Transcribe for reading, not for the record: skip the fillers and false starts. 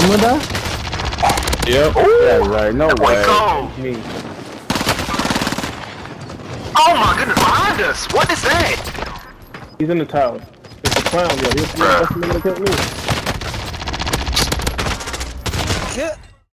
I'm gonna die? Yep. Yeah, right. No way. Me. Oh my goodness, behind us! What is that? He's in the tower. It's a clown, yo. He's the nigga that killed me. Shit.